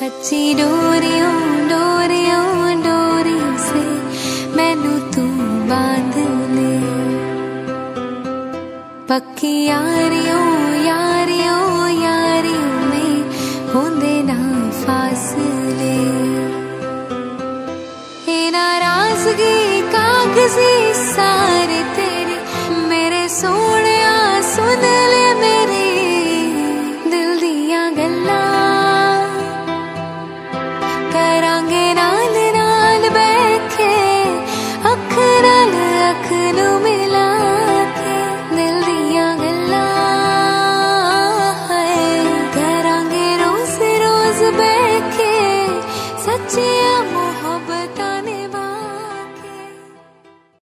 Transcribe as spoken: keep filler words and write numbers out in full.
कच्ची डोरियों डोरियों डोरियों से मैनू तू बांध ले, पक्की यारियों